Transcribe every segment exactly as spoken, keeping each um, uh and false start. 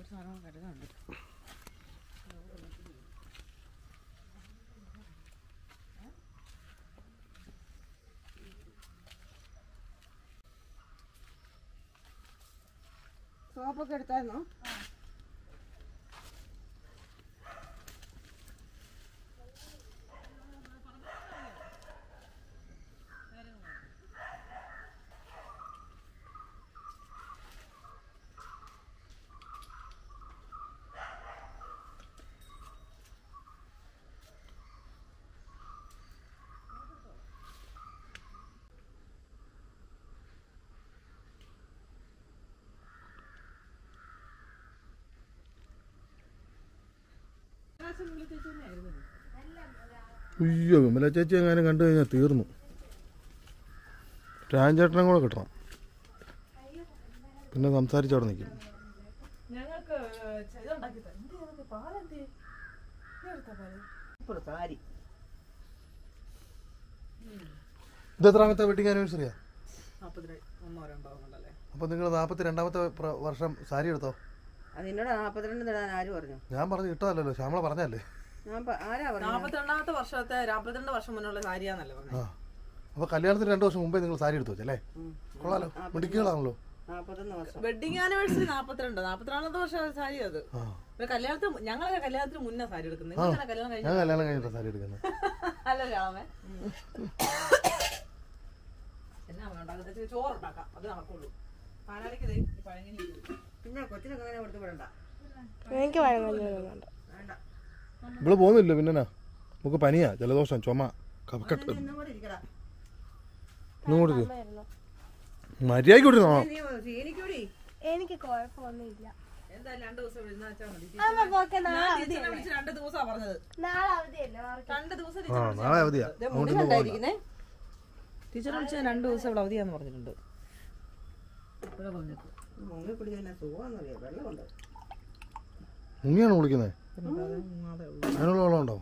സാധനം കരുതുന്നുണ്ട്. സോപ്പൊക്കെ എടുത്തായിരുന്നോ? അയ്യോ വിമല ചേച്ചി എങ്ങാനും കണ്ടു കഴിഞ്ഞാൽ തീർന്നു. രാജേട്ടനും കൂടെ കിട്ടണം, പിന്നെ സംസാരിച്ചവിടെ നിൽക്കും. ഇത് എത്രാമത്തെ വെഡിങ് ആനിവേഴ്സറിയാ? അപ്പൊ നിങ്ങൾ നാപ്പത്തി രണ്ടാമത്തെ വർഷം സാരി എടുത്തോ? ഞാൻ പറഞ്ഞു ഇട്ടതല്ലോ, ശ്യാമള പറഞ്ഞല്ലേ. നാപ്പത്തിരണ്ടാമത്തെ വർഷത്തെ നാപ്പത്തിരണ്ട് വർഷം മുന്നുള്ള സാരിയാന്നല്ലേ പറഞ്ഞത്. അപ്പൊ കല്യാണത്തിന് രണ്ടു വർഷം മുമ്പേ നിങ്ങൾ സാരി എടുത്തു വെച്ചല്ലേ? കൊള്ളാലോ, മിടുക്കികളാണല്ലോ. വെഡിങ് ആനിവേഴ്സറി നാപ്പത്തിരണ്ട് നാപ്പത്തിരണ്ടാമത്തെ വർഷം സാരി അത്. കല്യാണത്തിന് ഞങ്ങളൊക്കെ കല്യാണത്തിന് മുന്നേ സാരി എടുക്കുന്നത്. ഞാൻ കല്യാണം കഴിഞ്ഞിട്ട് സാരി എടുക്കുന്നത്. അല്ല രാമേ, എന്നാ ഉണ്ടാക്കുന്നത്? ചോറുണ്ടാക്കാം, അത് നടക്കുള്ളൂ. പാലാളിക്ക് പിന്നെ കൊച്ചിനൊക്കെ അങ്ങനെ കൊടുത്തു വിടണ്ട. എനിക്ക് വേണ്ട. ഇവിടെ പോകുന്നില്ല. പിന്നെ നമുക്ക് പനിയാ, ജലദോഷം, ചുമ, കഫക്കെട്ട്. മര്യാദക്ക് കൊടുക്കണോ? എനിക്ക് കുഴപ്പമൊന്നുമില്ല. രണ്ടു ദിവസം നാളെ അവധിയാ. ടീച്ചർ വിളിച്ചാൽ രണ്ടു ദിവസം ഇവിടെ അവധിയാന്ന് പറഞ്ഞിട്ടുണ്ട്. മുങ്ങിയാണോ കുളിക്കുന്നത്? അതിനുള്ള വെള്ളം ഉണ്ടോ?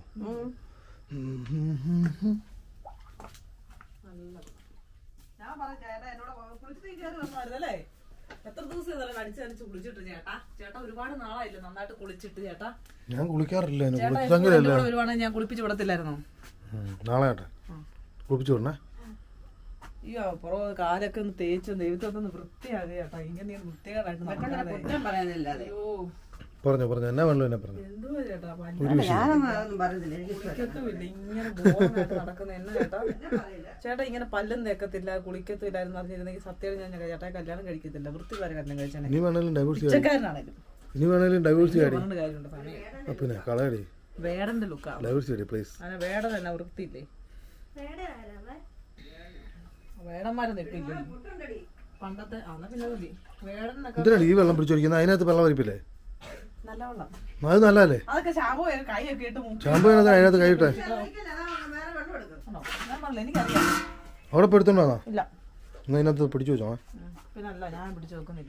എത്ര ദിവസം അടിച്ചടിച്ച് കുളിച്ചിട്ട് ചേട്ടാ? ചേട്ടാ ഒരുപാട് നാളായില്ല നന്നായിട്ട് കുളിച്ചിട്ട് ചേട്ടാ. ഞാൻ കുളിക്കാറില്ല. ഒരുപാട് ഞാൻ കുളിപ്പിച്ച് വിടത്തില്ലായിരുന്നോ? നാളെ കുളിപ്പിച്ചു വിടണേ. അയ്യോ പുറ കാലൊക്കെ ഒന്ന് തേച്ച് ദൈവത്തൊക്കെ ഒന്ന് വൃത്തിയാകുക ചേട്ടാ. ഇങ്ങനെ വൃത്തികേടായിട്ട് അയ്യോ പറഞ്ഞു പറഞ്ഞു എന്നാ വേണ്ടോ എന്നെ പറഞ്ഞു. എന്തുവാ ചേട്ടാ കുളിക്കത്തുമില്ല, ഇങ്ങനെ ബോറായിട്ട് നടക്കുന്ന എന്നാ ചേട്ടാ? ചേട്ടാ ഇങ്ങനെ പല്ലും തേക്കത്തില്ല, കുളിക്കത്തില്ലായിരുന്നു അറിഞ്ഞിരുന്നെങ്കിൽ സത്യം ഞാൻ ചേട്ടാ കല്യാണം കഴിക്കത്തില്ല. വൃത്തിക്കാരെ കല്യാണം കഴിച്ചാൽ പിന്നെ കളയടി. വേടന്റെ ലുക്കാ. അങ്ങനെ വേടൻ തന്നെ വൃത്തിയില്ലേ? വേടന്മാരൊന്നും ഇപ്പൊ ഇല്ല. പണ്ടത്തെ അന്ന് പിന്നെ മതി. വേടനൊക്കെ ഈ വെള്ളം പിടിച്ചോടിക്കുന്നത്. അതിനകത്ത് വെള്ളം വരിപ്പില്ലേ? നല്ല വെള്ളം. അത് നല്ലതല്ലേ? അതൊക്കെ ഷാമ്പു കൈയൊക്കെ ഇട്ട് ഷാമ്പു അതിനകത്ത് കൈയിട്ടെ എനിക്കറിയാം. അവിടെ പെടുത്തോണ്ടോ? ഇല്ല, അതിനകത്ത് പിടിച്ചു വെച്ചോ. പിന്നെ അല്ല ഞാൻ പിടിച്ചു വെക്കുന്നില്ല.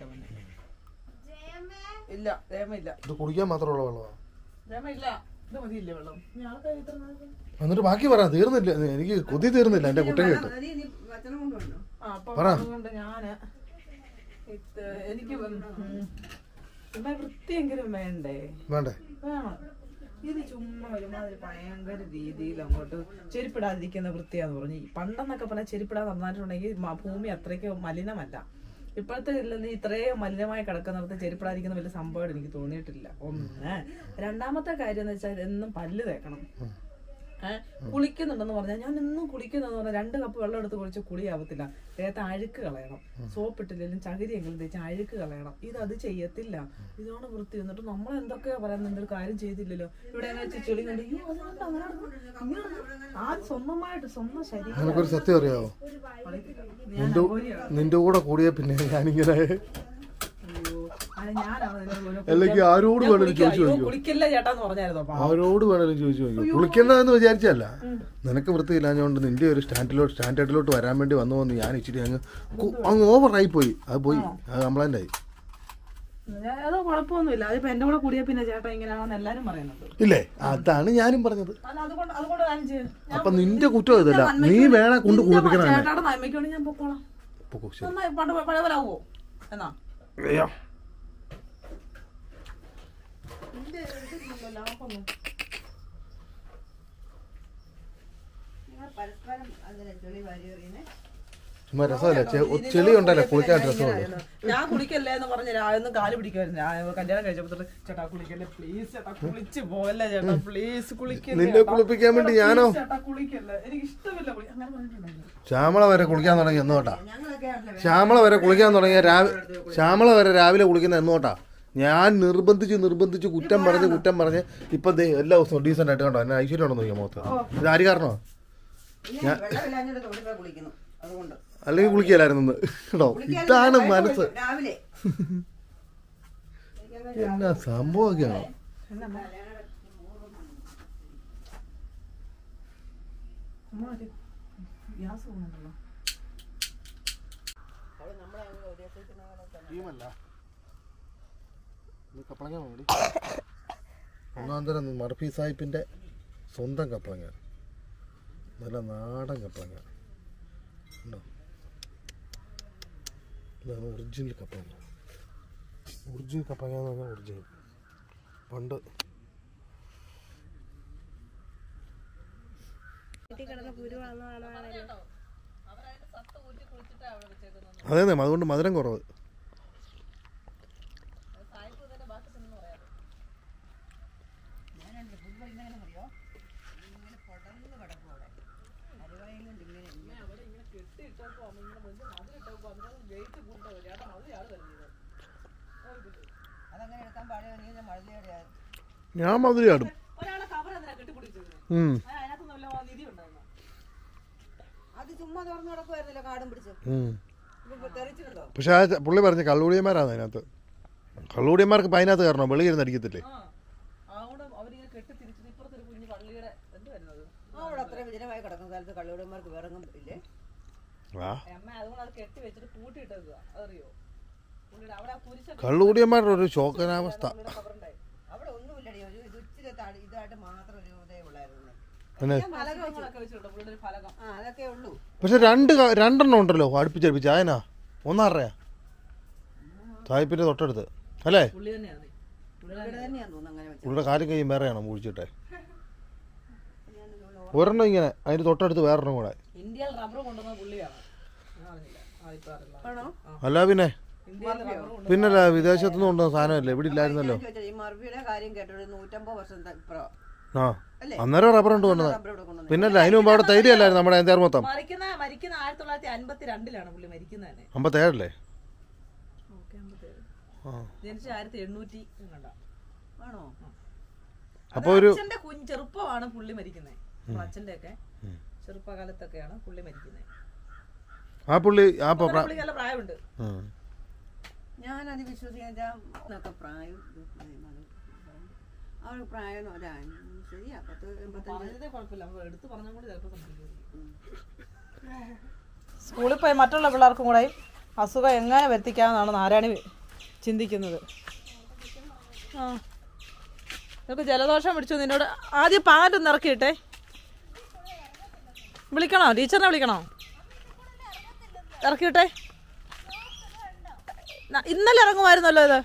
ഇല്ല രേമയില്ല. ഇത് കുടിക്കാൻ മാത്രമുള്ള വെള്ളമാണ്. രേമയില്ല, ഇത് മതിയില്ലേ വെള്ളം? എന്നിട്ട് ബാക്കി പറ. തീർന്നില്ല, എനിക്ക് കൊതി തീർന്നില്ല. എന്റെ കുട്ടൻ കേട്ടു പറ. ഞാന് എനിക്ക് വൃത്തിയെങ്കിലും വേണ്ടേ? വേണ്ടേ? വേണം. ഇത് ചുമ്മാ ഒരുമാതിരി ഭയങ്കര രീതിയിൽ അങ്ങോട്ട് ചെരുപ്പിടാതിരിക്കുന്ന വൃത്തിയാന്ന് പറഞ്ഞു. പണ്ടെന്നൊക്കെ പറഞ്ഞാൽ ചെരുപ്പിടാതെ നന്നായിട്ടുണ്ടെങ്കിൽ ഭൂമി അത്രയ്ക്ക് മലിനമല്ല. ഇപ്പോഴത്തെ ഇത്രയും മലിനമായി കിടക്കുന്നിടത്ത് ചെരുപ്പിടാതിരിക്കുന്ന വലിയ സംഭവമായിട്ട് എനിക്ക് തോന്നിയിട്ടില്ല. ഒന്ന്. രണ്ടാമത്തെ കാര്യം എന്ന് വെച്ചാൽ എന്നും പല്ല് തേക്കണം. ഏഹ് കുളിക്കുന്നുണ്ടെന്ന് പറഞ്ഞാൽ ഞാൻ എന്നും കുളിക്കുന്നെന്ന് പറഞ്ഞാൽ രണ്ട് കപ്പ് വെള്ളം എടുത്ത് കുളിച്ച് കുളിയാവത്തില്ല. ദേഹത്ത് അഴുക്ക് കളയണം. സോപ്പ് ഇട്ടില്ലെങ്കിലും ചകിരിയെങ്കിലും തേച്ച് അഴുക്ക് കളയണം. ഇത് അത് ചെയ്യത്തില്ല. ഇതാണ് വൃത്തി. എന്നിട്ട് നമ്മൾ എന്തൊക്കെയാ പറയുന്നത്? എന്തൊരു കാര്യം ചെയ്തില്ലല്ലോ. ഇവിടെ എങ്ങനെ ചെളി കണ്ട് അയ്യോ അതുകൊണ്ട് അങ്ങനെ ആ സ്വന്തമായിട്ട് സ്വന്തം ശരീരം. സത്യം അറിയാവോ? നിന്റെ കൂടെ കൂടിയ പിന്നെ ഞാനിങ്ങനെ അല്ലെങ്കിൽ ആരോട് വേണേലും ചോദിച്ചു നോക്കിയോ? ആരോട് വേണേലും ചോദിച്ചു നോക്കിയോ? കുളിക്കണ്ടെന്ന് വിചാരിച്ചല്ല, നിനക്ക് വൃത്തിയില്ലാഞ്ഞോണ്ട് നിന്റെ ഒരു സ്റ്റാൻഡിലോട്ട് സ്റ്റാൻഡേർഡിലോട്ട് വരാൻ വേണ്ടി വന്നു വന്ന് ഞാൻ ഇച്ചിരി അങ്ങ് അങ്ങ് ഓവറായി പോയി. അത് പോയി, അത് കംപ്ലൈന്റ് ആയി. അതോ കുഴപ്പമൊന്നുമില്ല. അതിപ്പോ എന്റെ കൂടെ കൂടിയ പിന്നെ ചേട്ടാ ഇങ്ങനെയാണെന്ന് എല്ലാരും പറയുന്നത് ഇല്ലേ? അതാണ് ഞാനും പറഞ്ഞത്. അപ്പൊ നിന്റെ കുറ്റം ഇതല്ല, നീ വേണേ കൊണ്ട് കുളിപ്പിക്കണം. ചേട്ടാടെ നന്മയ്ക്ക് ഞാൻ പൊക്കോളാം. പഴയവരാവോ എന്നാ ചുമ്മാ രസമല്ലേ ചെളി ഉണ്ടല്ലോ കുളിക്കാൻ രസമുള്ളൂ. ഞാൻ കുളിക്കല്ലേ എന്ന് പറഞ്ഞ രാവിലെ കാല് പിടിക്കുമായിരുന്നു. കല്യാണം കഴിച്ചപ്പോ ചേട്ടാ കുളിക്കല്ലേ പ്ലീസ്, ചേട്ടാ കുളിച്ച് പോകല്ലേ ചേട്ടാ പ്ലീസ് കുളിക്കല്ലേ. നിന്നെ കുളിപ്പിക്കാൻ വേണ്ടി ഞാനോ ചേട്ടാ കുളിക്കല്ലേ, എനിക്ക് ഇഷ്ടമില്ല അങ്ങനെ പറഞ്ഞിട്ടുണ്ടായിരുന്നു. ശ്യാമള വരെ കുളിക്കാൻ തുടങ്ങി എന്നോട്ടാ. ശ്യാമള വരെ കുളിക്കാൻ തുടങ്ങിയ രാവിലെ ശ്യാമള വരെ രാവിലെ കുളിക്കുന്ന എന്നോട്ടാ. ഞാൻ നിർബന്ധിച്ച് നിർബന്ധിച്ച് കുറ്റം പറഞ്ഞ് കുറ്റം പറഞ്ഞ് ഇപ്പൊ എല്ലാ ദിവസവും ഡീസന്റ് ആയിട്ട് കണ്ടോ എന്നെ ഐശ്വര്യം ഉണ്ടോ നോക്കിയാൽ മുഖത്ത്. ഇത് ആര് കാരണോ? അല്ലെങ്കിൽ കുളിക്കലായിരുന്നു കേട്ടോ. ഇതാണ് മനസ്സ്. എന്നാ സംഭവമൊക്കെയാണോ? കപ്പളങ്ങ മതി. ഒന്നാം തരം മർഫി സാഹിബിന്റെ സ്വന്തം കപ്പളങ്ങ, നല്ല നാടൻ കപ്പളങ്ങ ഉണ്ടോ. ഇതാണ് ഒറിജിനൽ കപ്പളങ്ങ. ഒറിജിനൽ കപ്പളങ്ങ എന്ന് പറഞ്ഞാൽ ഒറിജിനൽ. പണ്ട് അതെ അതെ അതുകൊണ്ട് മധുരം കുറവ്. ഞാൻ മധുരയാടും. പക്ഷെ ആ പുള്ളി പറഞ്ഞ കള്ളുകൂടിയന്മാരാണ് അതിനകത്ത്. കള്ളുകൂടിയന്മാർക്ക് ഇപ്പം അതിനകത്ത് കയറണോ? വെളിയിരുന്ന് അടിക്കത്തില്ലേ? കള്ളുകൂടിയന്മാരുടെ ഒരു ശോകനാവസ്ഥ. പക്ഷെ രണ്ട് രണ്ടെണ്ണം ഉണ്ടല്ലോ അടുപ്പിച്ചടുപ്പിച്ച്. അതിനാ ഒന്നറിയാ സായിപ്പിന്റെ തൊട്ടടുത്ത് അല്ലേ? പുള്ളിയുടെ കാര്യം കഴിയും വേറെയാണോ കുഴിച്ചിട്ടെ? ഒരെണ്ണം ഇങ്ങനെ അതിന്റെ തൊട്ടടുത്ത് വേറെണ്ണം കൂടെ. അല്ല പിന്നെ പിന്നല്ല വിദേശത്തുനിന്ന് കൊണ്ടുവന്ന സാധനമല്ലേ, ഇവിടെ ഇല്ലായിരുന്നല്ലോ. ആ അന്നേരം റബ്ബർ കൊണ്ട് കൊണ്ടുവന്നത്. പിന്നല്ല അതിന് മുമ്പ് അവിടെ തൈര് അല്ലായിരുന്നു നമ്മുടെ എന്തേർ മൊത്തം. അമ്പത്തേഴല്ലേ? അപ്പൊ ഒരു ചെറുപ്പമാണ് പുള്ളി മരിക്കുന്നത്. അച്ഛന്റെ ഒക്കെ ചെറുപ്പകാലത്തൊക്കെയാണ് പുള്ളി മരിക്കുന്നത്. ആ പുള്ളി ആ നല്ല പ്രായമുണ്ട്. ഞാൻ അത് വിശ്വസിക്കാൻ പ്രായം അവൾ പ്രായം ശരിയാ പത്ത് എടുത്ത് പറഞ്ഞ കൂടി സ്കൂളിൽ പോയി മറ്റുള്ള പിള്ളേർക്കും കൂടെ അസുഖം എങ്ങനെ വരുത്തിക്കാമെന്നാണ് നാരായണി ചിന്തിക്കുന്നത്. ആ നിനക്ക് ജലദോഷം പിടിച്ചു. നിന്നോട് ആദ്യം പാൻ്റൊന്ന് ഇറക്കിയിട്ടെ. വിളിക്കണോ? ടീച്ചറിനെ വിളിക്കണോ? ഇറക്കിയിട്ടെ. ഇന്നലെ ഇറങ്ങുമായിരുന്നല്ലോ ഇത്.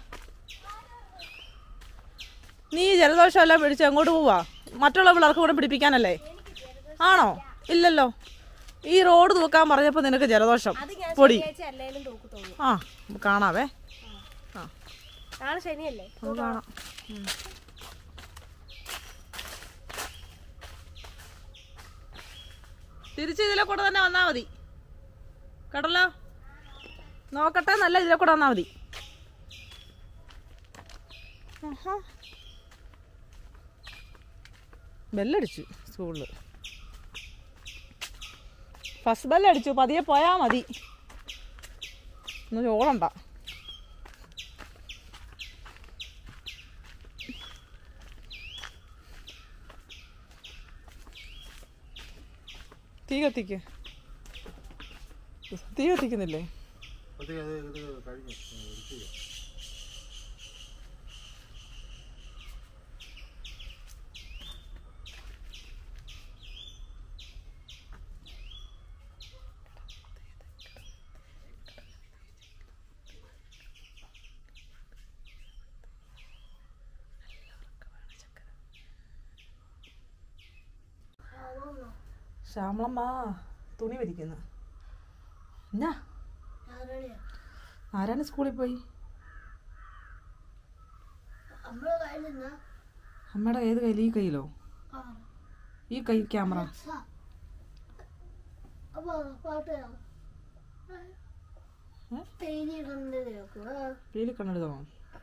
നീ ജലദോഷം എല്ലാം പിടിച്ച് എങ്ങോട്ട് പോവാ? മറ്റുള്ള പിള്ളേർക്ക് കൂടെ പിടിപ്പിക്കാനല്ലേ? ആണോ? ഇല്ലല്ലോ. ഈ റോഡ് തൂക്കാൻ പറഞ്ഞപ്പോൾ നിനക്ക് ജലദോഷം പൊടി. ആ കാണാവേ. ആ കാണാം. തിരിച്ച് ഇതിലെ കൂടെ തന്നെ വന്നാൽ മതി കേട്ടല്ലോ. നോക്കട്ടെ, നല്ല ഇതിലെ കൂടെ വന്നാൽ മതി. ബെല്ലടിച്ചു സ്കൂളിൽ. ഫസ്റ്റ് ബെല്ലടിച്ചു. പതിയെ പോയാ മതി. ഒന്ന് ചോളണ്ട. തീ കത്തിക്ക്. തീ കത്തിക്കുന്നില്ലേ? ശ്യാമളമ്മ തുണി വലിക്കുന്നു. എന്നാ ആരാണ് സ്കൂളിൽ പോയി? അമ്മയുടെ ഏത് കയ്യിൽ? ഈ കയ്യിലോ? ഈ കൈ ക്യാമറ. പേര് കണ്ണെടുത്തോ?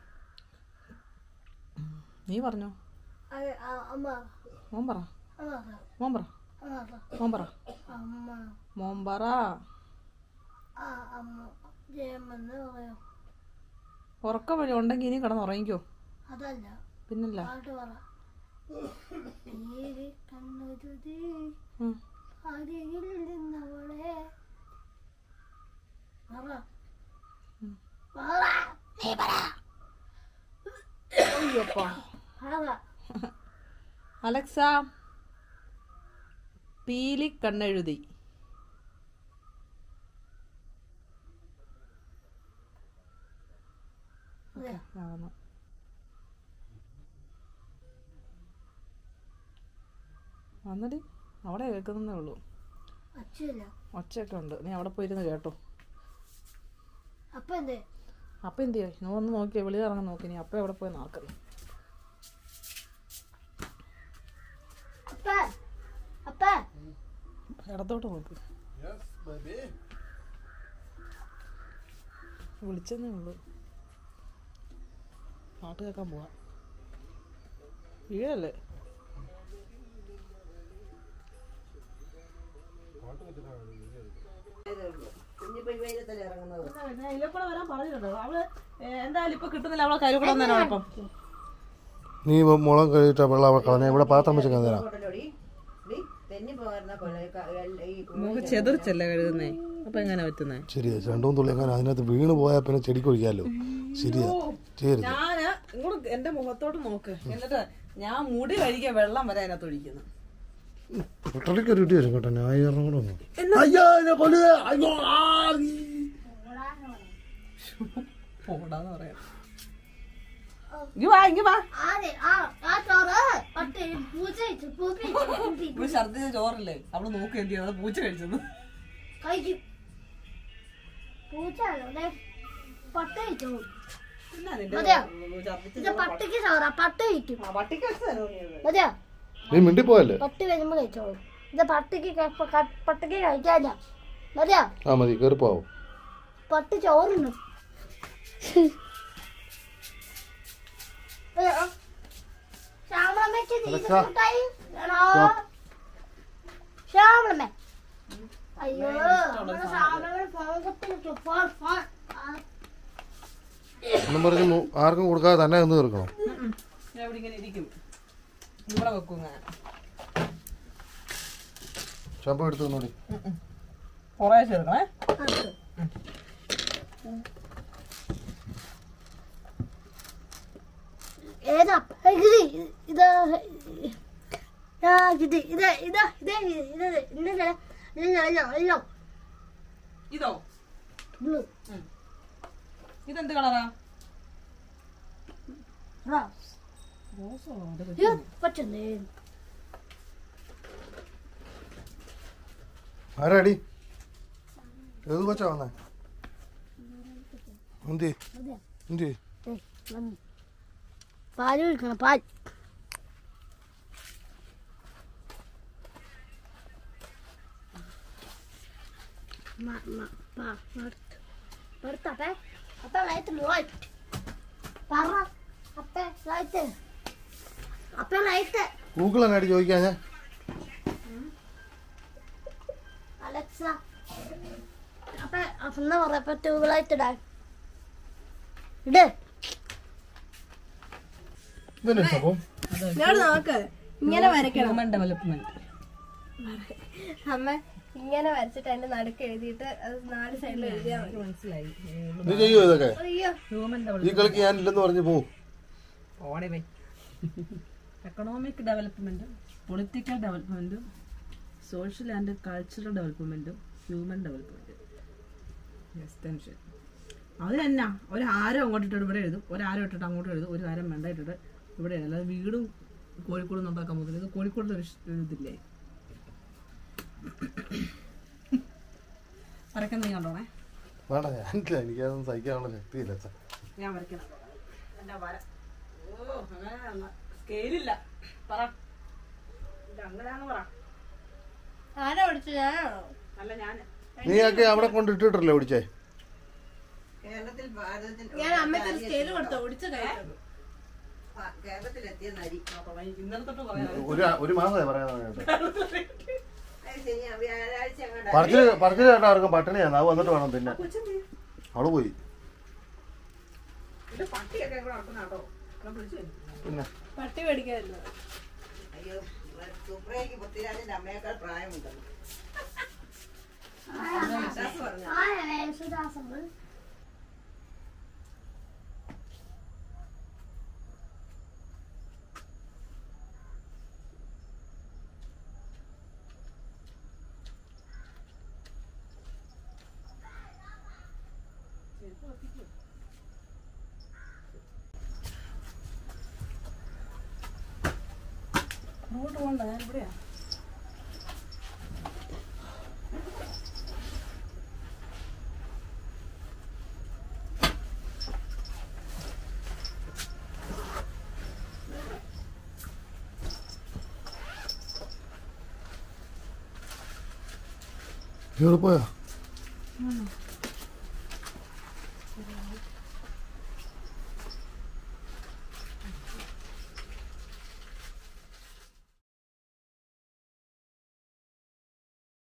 നീ പറഞ്ഞോ? മോൻ പറ മോൻ പറ മോൻ പറ മോൻ പറ. ഉറക്കം വഴി ഉണ്ടെങ്കിൽ ഇനി കിടന്ന് ഉറങ്ങിക്കോ. പിന്നല്ല അലക്സ പീലി കണ്ണെഴുതി. വന്നടി, അവിടെ കേൾക്കുന്നേ ഉള്ളൂ. ഒച്ചയൊക്കെ ഉണ്ട്. നീ അവിടെ പോയിരുന്ന് കേട്ടോ. അപ്പൊ എന്ത് ചെയ്യും? നീ ഒന്ന് നോക്കിയോ, വെളിയിൽ ഇറങ്ങാൻ നോക്കി. നീ അപ്പ എവിടെ പോയി നോക്കുന്നു? ഇടത്തോട്ട് നോക്ക്. വിളിച്ചെന്നേ ഉള്ളൂ. പാട്ട് കേൾക്കാൻ പോവാ. വീഴല്ലേ? നീ മുളം കഴിച്ചിട്ട് വെള്ളം അവിടെ കളഞ്ഞ ഇവിടെ പാത്രം വെച്ച് തരാം. ചെതറിച്ചല്ലേ കഴുകുന്നേ, അപ്പൊ എങ്ങനെ പറ്റുന്നേ? ശരിയാ, രണ്ടും തുള്ളി എങ്ങനെ അതിനകത്ത് വീണ് പോയാൽ പിന്നെ ചെടിക്ക് ഒഴിക്കാലോ. ശരിയാ, ശരി. ഞാന് ഇങ്ങോട്ട് എന്റെ മുഖത്തോട്ട് നോക്ക്, എന്നിട്ട് ഞാൻ മുടി കഴുകിയ വെള്ളം വരെ അതിനകത്ത് ഒഴിക്കുന്നു. ഒട്ടടിക്ക് ഒരു ഇടി വരും കേട്ടോ. ന്യായീകരണം കൂടെ വന്നു. പോടാന്ന് പറയാം. ഛർദിച്ച ചോറില്ലേ അവള് നോക്കി എന്ത് ചെയ്യും? പൂച്ച കഴിച്ചത്. നീ മിണ്ടി പോയല്ലേ? പട്ടി വരുമ്പോ കഴിച്ചോളൂ. ഇത് പട്ടിക്ക് പട്ടിക്ക് കഴിക്കാല്ല. മതിയാ? ആ മതി, കേറി പോവും. പട്ടി ചോറുണ്ട്. ശ്യാമളമ്മയ്ക്ക് ശ്യാമളമ്മ അയ്യോ ഒന്നും പറഞ്ഞ് ആർക്കും കൊടുക്കാതെ തന്നെ നിന്ന് തീർക്കണം. ഞാൻ ഇവിടെ ഇങ്ങനെ ഇരിക്കും. ഇവിടെ വെക്കും. ശമ്പം എടുത്തു നോടി. കുറേ ചേർക്കണേ. ഏതാ ഇത്? ഇത് ഇത് ഇത് ഇത് ഇത് ഇതോ? ബ്ലൂ. ഇതെന്ത് കളറാ? പറ്റുന്നേ. ആരാടി? ഏത് കൊച്ചാ വന്നേ? എന്തി എന്തി പാല് കുടിക്കണം. പാൽ ഗൂഗിൾ എന്നാടി ചോദിക്കാൻ ഞാൻ? അലക്സ അപ്പൊ എന്നാ പറയപ്പോ ട്യൂബിലായിട്ട് ഇടാൻ ഇട്. ഇങ്ങനെ വരയ്ക്കണം. ഡെവലപ്മെന്റ് അമ്മ ഇങ്ങനെ വരച്ചിട്ട് അതിന്റെ നടുക്ക് എഴുതിയിട്ട് അത് നാല് സൈഡിൽ എഴുതിയാൽ മതി. മനസ്സിലായി. നീ ചെയ്യോ ഇതൊക്കെ? ഹ്യൂമൻ ഈ കളിക്ക് ഞാനില്ലെന്ന് പറഞ്ഞു പോ. ഓടേ എക്കണോമിക് ഡെവലപ്മെന്റും പൊളിറ്റിക്കൽ ഡെവലപ്മെന്റും സോഷ്യൽ ആൻഡ് കൾച്ചറൽ ഡെവലപ്മെന്റും ഹ്യൂമൻ ഡെവലപ്മെന്റും എക്സ്റ്റൻഷൻ. അത് തന്നെ ഒരു ആരം അങ്ങോട്ട് ഇട്ടിട്ട് ഇവിടെ എഴുതും, ഒരു ആരം ഇട്ടിട്ട് അങ്ങോട്ട് എഴുതും, ഒരു ആരം വേണ്ട ഇട്ടിട്ട് ഇവിടെ എഴുതും. അല്ലാതെ വീടും കോഴിക്കോടും ഉണ്ടാക്കാൻ പോകുന്നില്ല. ഇത് കോഴിക്കോടിൽ ഒരു ഇതില്ലേ? വരയ്ക്കുന്ന നീ കണ്ടോണേ. വേണ്ട ഞാനില്ല, എനിക്കതൊന്നും സഹിക്കാനുള്ള ശക്തിയില്ല അച്ഛാ. ഞാൻ വരയ്ക്കണം. എൻ്റെ വര ഓ അങ്ങനെ സ്കെയിലില്ല. പറ അങ്ങനെയാന്ന് പറ. ആരാ ഓടിച്ചു? ഞാനാണോ? അല്ല ഞാൻ. നീയൊക്കെ അവിടെ കൊണ്ട് ഇട്ടിട്ടല്ലേ ഓടിച്ചേ? കേരളത്തിൽ ഭാരതത്തിൽ ഞാൻ അമ്മയ്ക്ക് സ്കെയില് കൊടുത്തോ ഓടിച്ച കഴിച്ചത്. കേരളത്തിലെത്തിയ നരി ഇന്നലെ തൊട്ട് പറയാം. ഒരു ഒരു മാസമായി പറയാൻ ശരിയാ. വ്യാഴാഴ്ച അങ്ങോട്ട് പറച്ചില് പറച്ചില് കേട്ടോ ആർക്കും പട്ടിണിയാണ്. അത് വന്നിട്ട് വേണം പിന്നെ. അവള് പോയി പട്ടിയൊക്കെ നടക്കുന്ന കേട്ടോ. പിന്നെ പട്ടി മേടിക്കായിരുന്നു. അയ്യോ സുപ്രയ്ക്ക് പൃഥ്വിരാജിന്റെ അമ്മയേക്കാൾ പ്രായമുണ്ടെന്ന് പറഞ്ഞു. അങ്ങോട്ട് പോകണ്ട, ഞാൻ ഇവിടെയാ. എവിടെ പോയാ?